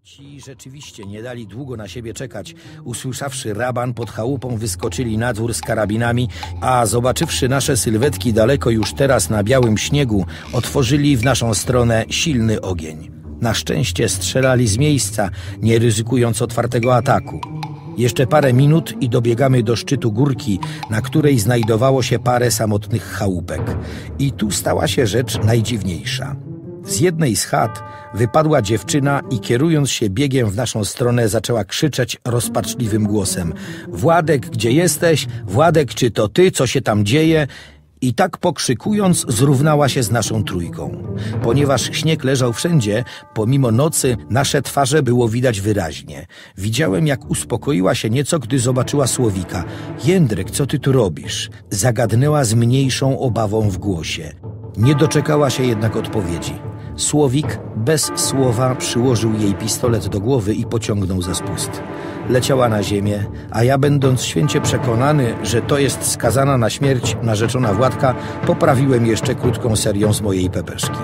Ci rzeczywiście nie dali długo na siebie czekać. Usłyszawszy raban, pod chałupą wyskoczyli na dwór z karabinami, a zobaczywszy nasze sylwetki daleko już teraz na białym śniegu, otworzyli w naszą stronę silny ogień. Na szczęście strzelali z miejsca, nie ryzykując otwartego ataku. Jeszcze parę minut i dobiegamy do szczytu górki, na której znajdowało się parę samotnych chałupek. I tu stała się rzecz najdziwniejsza. Z jednej z chat wypadła dziewczyna i kierując się biegiem w naszą stronę zaczęła krzyczeć rozpaczliwym głosem: Władek, gdzie jesteś? Władek, czy to ty? Co się tam dzieje? I tak pokrzykując zrównała się z naszą trójką. Ponieważ śnieg leżał wszędzie, pomimo nocy nasze twarze było widać wyraźnie. Widziałem, jak uspokoiła się nieco, gdy zobaczyła Słowika. Jędrek, co ty tu robisz? Zagadnęła z mniejszą obawą w głosie. Nie doczekała się jednak odpowiedzi. Słowik bez słowa przyłożył jej pistolet do głowy i pociągnął za spust. Leciała na ziemię, a ja, będąc święcie przekonany, że to jest skazana na śmierć narzeczona Władka, poprawiłem jeszcze krótką serią z mojej pepeszki.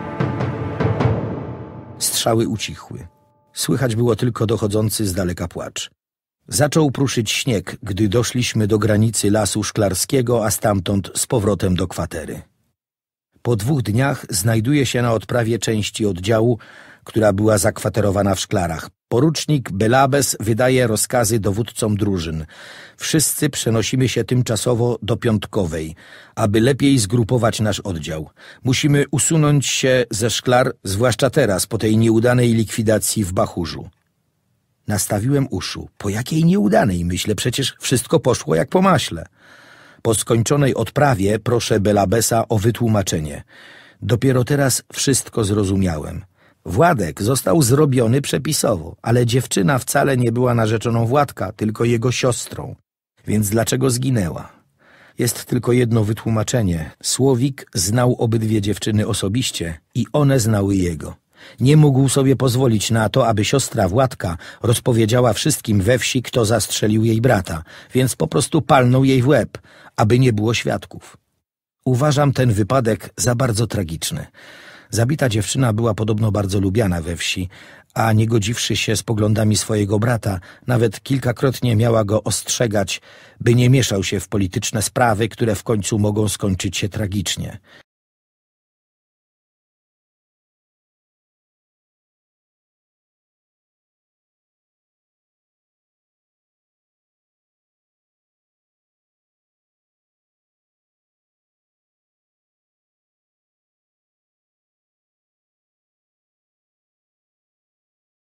Strzały ucichły. Słychać było tylko dochodzący z daleka płacz. Zaczął pruszyć śnieg, gdy doszliśmy do granicy Lasu Szklarskiego, a stamtąd z powrotem do kwatery. Po 2 dniach znajduje się na odprawie części oddziału, która była zakwaterowana w Szklarach. Porucznik Belabes wydaje rozkazy dowódcom drużyn. Wszyscy przenosimy się tymczasowo do Piątkowej, aby lepiej zgrupować nasz oddział. Musimy usunąć się ze Szklar, zwłaszcza teraz, po tej nieudanej likwidacji w Bachurzu. Nastawiłem uszu. Po jakiej nieudanej? Myślę, przecież wszystko poszło jak po maśle. Po skończonej odprawie proszę Belabesa o wytłumaczenie. Dopiero teraz wszystko zrozumiałem. Władek został zrobiony przepisowo, ale dziewczyna wcale nie była narzeczoną Władka, tylko jego siostrą. Więc dlaczego zginęła? Jest tylko jedno wytłumaczenie. Słowik znał obydwie dziewczyny osobiście i one znały jego. Nie mógł sobie pozwolić na to, aby siostra Władka rozpowiedziała wszystkim we wsi, kto zastrzelił jej brata, więc po prostu palnął jej w łeb, aby nie było świadków. Uważam ten wypadek za bardzo tragiczny. Zabita dziewczyna była podobno bardzo lubiana we wsi, a nie godziwszy się z poglądami swojego brata, nawet kilkakrotnie miała go ostrzegać, by nie mieszał się w polityczne sprawy, które w końcu mogą skończyć się tragicznie.